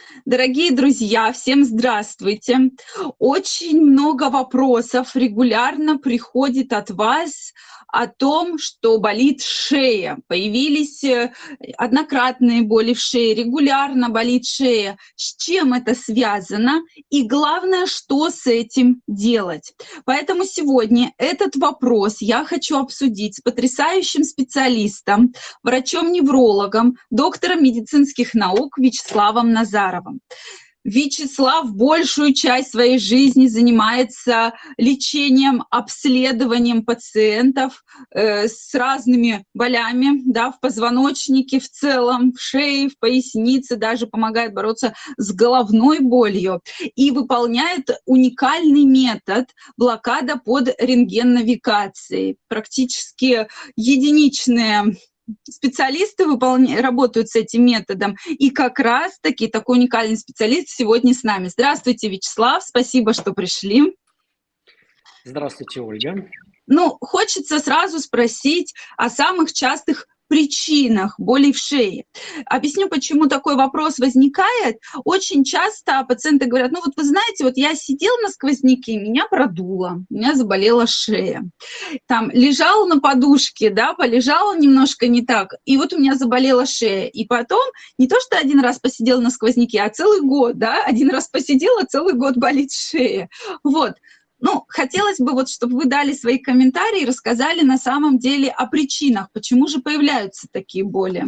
Дорогие друзья, всем здравствуйте! Очень много вопросов регулярно приходит от вас о том, что болит шея. Появились однократные боли в шее, регулярно болит шея. С чем это связано? И главное, что с этим делать? Поэтому сегодня этот вопрос я хочу обсудить с потрясающим специалистом, врачом-неврологом, доктором медицинских наук Вячеславом Назаровым. Вячеслав большую часть своей жизни занимается лечением, обследованием пациентов с разными болями, да, в позвоночнике в целом, в шее, в пояснице, даже помогает бороться с головной болью и выполняет уникальный метод блокада под рентгеннавигацией. Практически единичные специалисты работают с этим методом, и как раз-таки такой уникальный специалист сегодня с нами. Здравствуйте, Вячеслав, спасибо, что пришли. Здравствуйте, Ольга. Хочется сразу спросить о самых частых причинах болей в шее. Объясню, почему такой вопрос возникает. Очень часто пациенты говорят, вы знаете, я сидел на сквозняке, меня продуло, у меня заболела шея. Там лежал на подушке, да, полежал немножко не так, и у меня заболела шея. И потом не то, что один раз посидел на сквозняке, а целый год, да, один раз посидел, а целый год болит шея. Хотелось бы, чтобы вы дали свои комментарии и рассказали на самом деле о причинах, почему же появляются такие боли.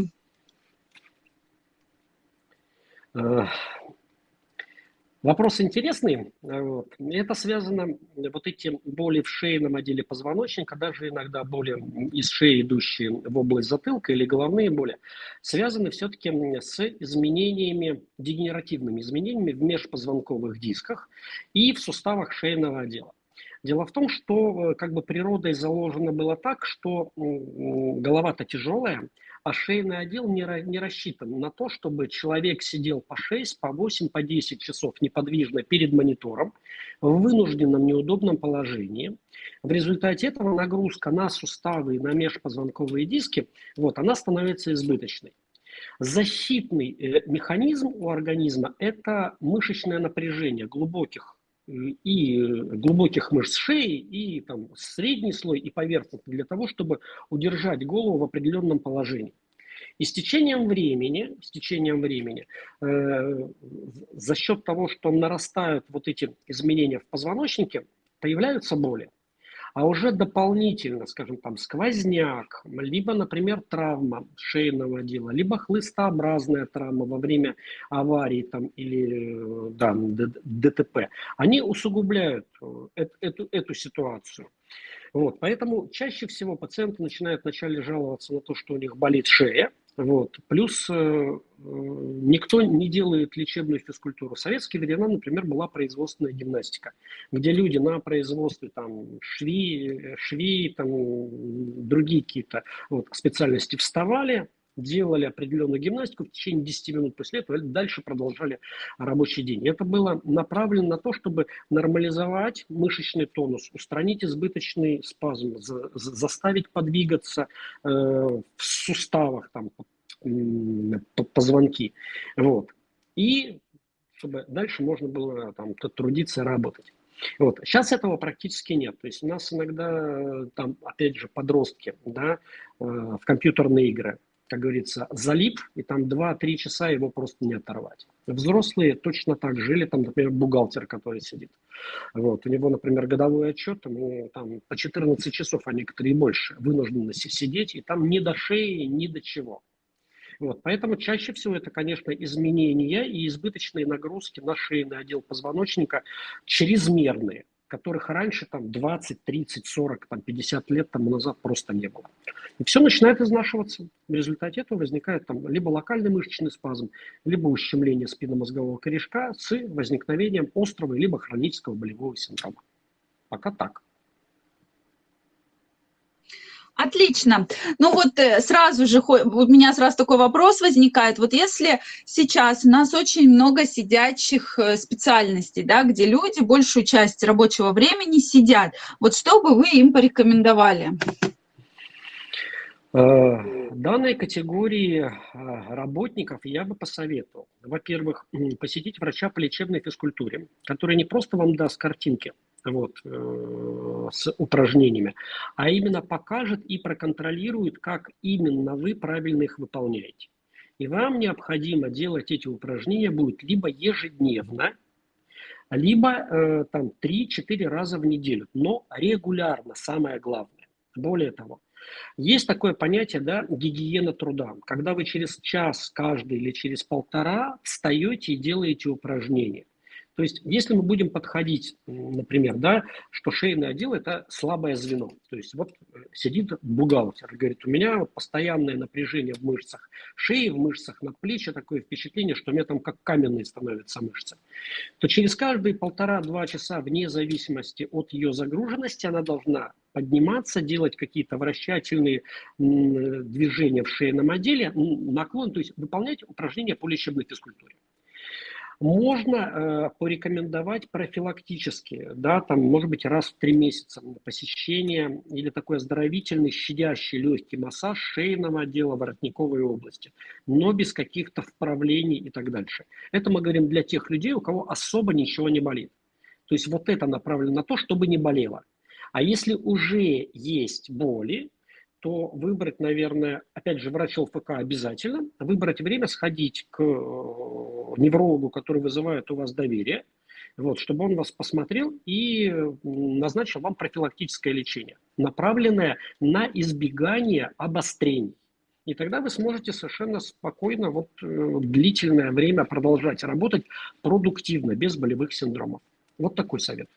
Вопрос интересный. Это связано, эти боли в шейном отделе позвоночника, даже иногда боли из шеи, идущие в область затылка, или головные боли, связаны все-таки с изменениями, дегенеративными изменениями в межпозвонковых дисках и в суставах шейного отдела. Дело в том, что природой заложено было так, что голова-то тяжелая, а шейный отдел не рассчитан на то, чтобы человек сидел по 6, по 8, по 10 часов неподвижно перед монитором в вынужденном неудобном положении. В результате этого нагрузка на суставы и на межпозвонковые диски, она становится избыточной. Защитный механизм у организма – это мышечное напряжение глубоких мышц шеи, и средний слой и поверхность, для того, чтобы удержать голову в определенном положении. И с течением времени, за счет того, что нарастают эти изменения в позвоночнике, появляются боли. А уже дополнительно, сквозняк, либо, например, травма шейного отдела, либо хлыстообразная травма во время аварии или ДТП, они усугубляют эту ситуацию. Поэтому чаще всего пациенты начинают вначале жаловаться на то, что у них болит шея. Плюс никто не делает лечебную физкультуру. В советские времена, например, была производственная гимнастика, где люди на производстве швеи, другие какие-то специальности вставали, делали определенную гимнастику, в течение 10 минут после этого дальше продолжали рабочий день. Это было направлено на то, чтобы нормализовать мышечный тонус, устранить избыточный спазм, заставить подвигаться в суставах, позвонки. И чтобы дальше можно было трудиться и работать. Сейчас этого практически нет. То есть у нас иногда опять же, подростки, в компьютерные игры, как говорится, залип, и 2-3 часа его просто не оторвать. Взрослые точно так жили, например, бухгалтер, который сидит. У него, например, годовой отчет, по 14 часов, а некоторые больше, вынуждены сидеть, и ни до шеи, ни до чего. Поэтому чаще всего это, конечно, изменения и избыточные нагрузки на шейный отдел позвоночника чрезмерные, которых раньше 20, 30, 40, 50 лет тому назад просто не было. И все начинает изнашиваться. В результате этого возникает либо локальный мышечный спазм, либо ущемление спинномозгового корешка с возникновением острого либо хронического болевого синдрома. Пока так. Отлично. Сразу же у меня сразу такой вопрос возникает. Если сейчас у нас очень много сидячих специальностей, где люди большую часть рабочего времени сидят, что бы вы им порекомендовали? Данной категории работников я бы посоветовал, во-первых, посетить врача по лечебной физкультуре, который не просто вам даст картинки вот, с упражнениями, а именно покажет и проконтролирует, как именно вы правильно их выполняете. И вам необходимо делать эти упражнения будет либо ежедневно, либо там 3-4 раза в неделю, но регулярно, самое главное. Более того, есть такое понятие, да, гигиена труда, когда вы через час каждый или через полтора встаете и делаете упражнения. То есть, если мы будем подходить, например, да, что шейный отдел – это слабое звено. То есть, вот сидит бухгалтер и говорит, у меня вот постоянное напряжение в мышцах шеи, в мышцах надплечья, такое впечатление, что у меня там как каменные становятся мышцы. То через каждые 1,5-2 часа, вне зависимости от ее загруженности, она должна подниматься, делать какие-то вращательные движения в шейном отделе, наклон, то есть выполнять упражнения по лечебной физкультуре. Можно порекомендовать профилактически, да, там, может быть, раз в 3 месяца посещение или такой оздоровительный, щадящий легкий массаж шейного отдела, воротниковой области, но без каких-то вправлений и так дальше. Это мы говорим для тех людей, у кого особо ничего не болит. То есть вот это направлено на то, чтобы не болело. А если уже есть боли, то выбрать, наверное, опять же, врач ЛФК обязательно, выбрать время, сходить к неврологу, который вызывает у вас доверие, вот, чтобы он вас посмотрел и назначил вам профилактическое лечение, направленное на избегание обострений. И тогда вы сможете совершенно спокойно вот, длительное время продолжать работать продуктивно, без болевых синдромов. Вот такой совет.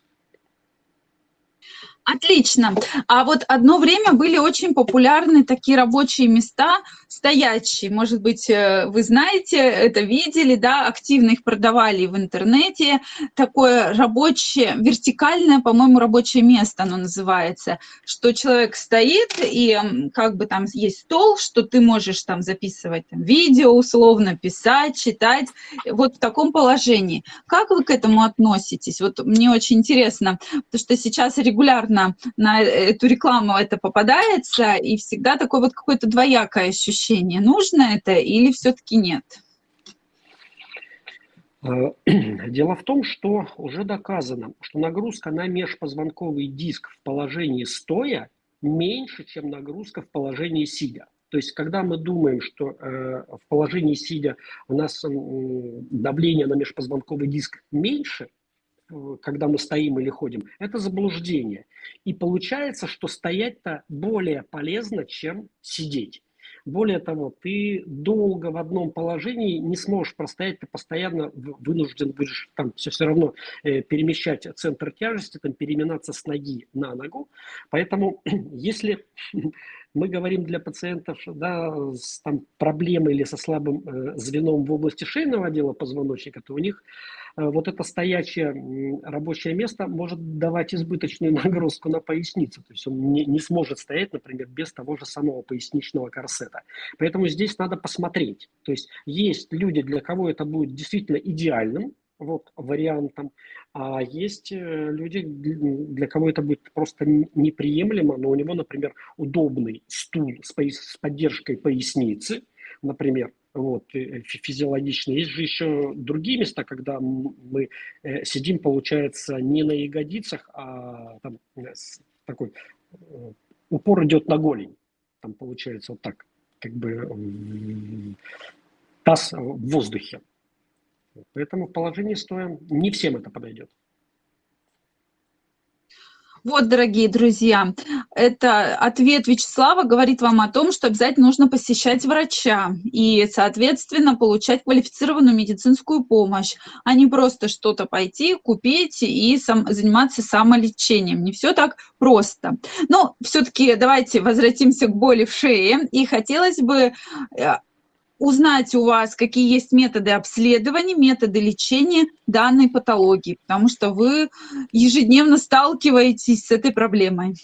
Отлично. А вот одно время были очень популярны такие рабочие места стоячие. Может быть, вы знаете, это видели, да, активно их продавали в интернете. Такое рабочее, вертикальное, по-моему, рабочее место оно называется, что человек стоит, и как бы там есть стол, что ты можешь там записывать там, видео условно, писать, читать, вот в таком положении. Как вы к этому относитесь? Вот мне очень интересно, потому что сейчас регулярно на эту рекламу это попадается, и всегда такое вот какое-то двоякое ощущение. Нужно это или все-таки нет? Дело в том, что уже доказано, что нагрузка на межпозвонковый диск в положении стоя меньше, чем нагрузка в положении сидя. То есть, когда мы думаем, что в положении сидя у нас давление на межпозвонковый диск меньше, когда мы стоим или ходим, это заблуждение. И получается, что стоять-то более полезно, чем сидеть. Более того, ты долго в одном положении не сможешь простоять, ты постоянно вынужден будешь там все равно перемещать центр тяжести, там, переминаться с ноги на ногу. Поэтому если мы говорим для пациентов, да, с там, проблемой или со слабым звеном в области шейного отдела позвоночника, то у них вот это стоячее рабочее место может давать избыточную нагрузку на поясницу. То есть он не сможет стоять, например, без того же самого поясничного корсета. Поэтому здесь надо посмотреть. То есть есть люди, для кого это будет действительно идеальным вот, вариантом, а есть люди, для кого это будет просто неприемлемо, но у него, например, удобный стул с поддержкой поясницы, например, вот, физиологично. Есть же еще другие места, когда мы сидим, получается, не на ягодицах, а там такой упор идет на голень. Там получается вот так, как бы таз в воздухе. Поэтому в положении стоя не всем это подойдет. Вот, дорогие друзья, это ответ Вячеслава говорит вам о том, что обязательно нужно посещать врача и, соответственно, получать квалифицированную медицинскую помощь, а не просто что-то пойти, купить и заниматься самолечением. Не все так просто. Но все-таки давайте возвратимся к боли в шее. И хотелось бы узнать у вас, какие есть методы обследования, методы лечения данной патологии, потому что вы ежедневно сталкиваетесь с этой проблемой.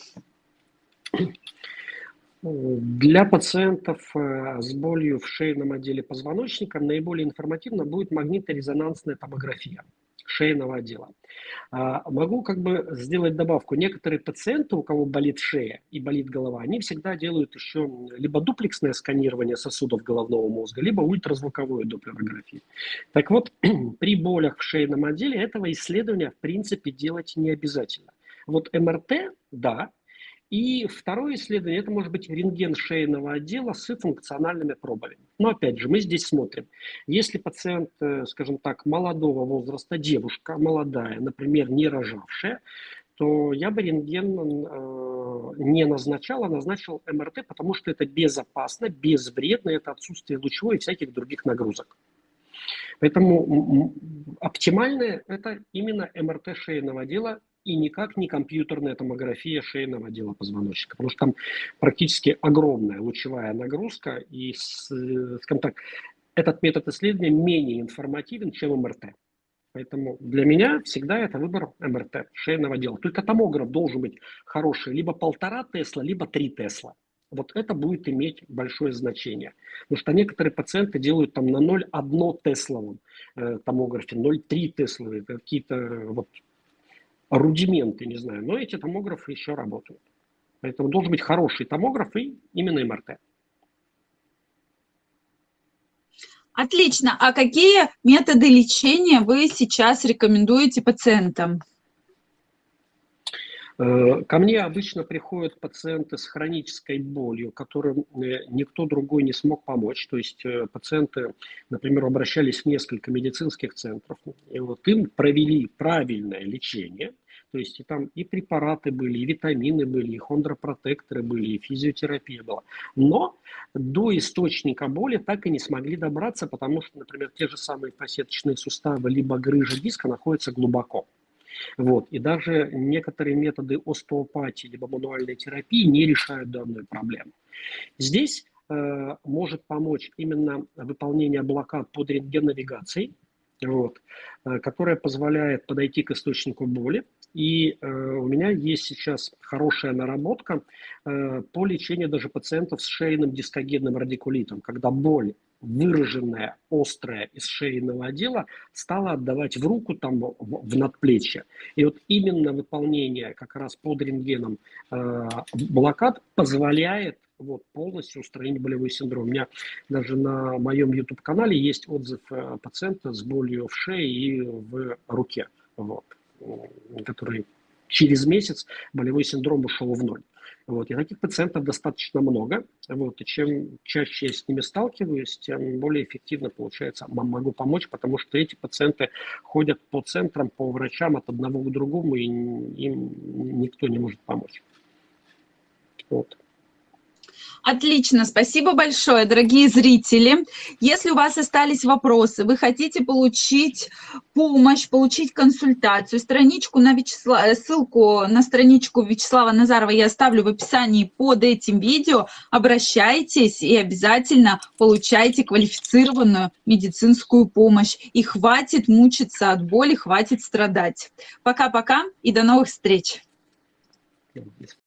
Для пациентов с болью в шейном отделе позвоночника наиболее информативно будет магнитно-резонансная томография. шейного отдела. Могу как бы сделать добавку. Некоторые пациенты, у кого болит шея и болит голова, они всегда делают еще либо дуплексное сканирование сосудов головного мозга, либо ультразвуковую доплерографию. Так вот, при болях в шейном отделе этого исследования в принципе делать не обязательно. Вот МРТ, да. И второе исследование, это может быть рентген шейного отдела с функциональными пробами. Но опять же, мы здесь смотрим. Если пациент, скажем так, молодого возраста, девушка молодая, например, не рожавшая, то я бы рентген не назначал, а назначил МРТ, потому что это безопасно, безвредно, это отсутствие лучевой и всяких других нагрузок. Поэтому оптимальное это именно МРТ шейного отдела и никак не компьютерная томография шейного отдела позвоночника, потому что там практически огромная лучевая нагрузка, и, скажем так, этот метод исследования менее информативен, чем МРТ. Поэтому для меня всегда это выбор МРТ шейного отдела. Только томограф должен быть хороший, либо 1,5 Тесла, либо 3 Тесла. Вот это будет иметь большое значение. Потому что некоторые пациенты делают там на 0,1 тесловом томографе, 0,3 тесловые, какие-то вот рудименты, не знаю. Но эти томографы еще работают. Поэтому должен быть хороший томограф и именно МРТ. Отлично. А какие методы лечения вы сейчас рекомендуете пациентам? Ко мне обычно приходят пациенты с хронической болью, которым никто другой не смог помочь. То есть пациенты, например, обращались в несколько медицинских центров, и вот им провели правильное лечение. То есть и там и препараты были, и витамины были, и хондропротекторы были, и физиотерапия была. Но до источника боли так и не смогли добраться, потому что, например, те же самые посеточные суставы либо грыжа диска находятся глубоко. Вот. И даже некоторые методы остеопатии либо мануальной терапии не решают данную проблему. Здесь может помочь именно выполнение блокад под рентгеннавигацией, вот, которая позволяет подойти к источнику боли. И у меня есть сейчас хорошая наработка по лечению даже пациентов с шейным дискогенным радикулитом, когда боль выраженная, острая из шейного отдела стала отдавать в руку, там, в надплечье. И вот именно выполнение как раз под рентгеном блокад позволяет вот, полностью устранить болевой синдром. У меня даже на моем YouTube-канале есть отзыв пациента с болью в шее и в руке, вот, который через месяц болевой синдром ушел в ноль. Вот. И таких пациентов достаточно много. Вот. И чем чаще я с ними сталкиваюсь, тем более эффективно, получается, могу помочь, потому что эти пациенты ходят по центрам, по врачам от одного к другому, и им никто не может помочь. Вот. Отлично, спасибо большое, дорогие зрители. Если у вас остались вопросы, вы хотите получить помощь, получить консультацию, ссылку на страничку Вячеслава Назарова я оставлю в описании под этим видео. Обращайтесь и обязательно получайте квалифицированную медицинскую помощь. И хватит мучиться от боли, хватит страдать. Пока-пока и до новых встреч.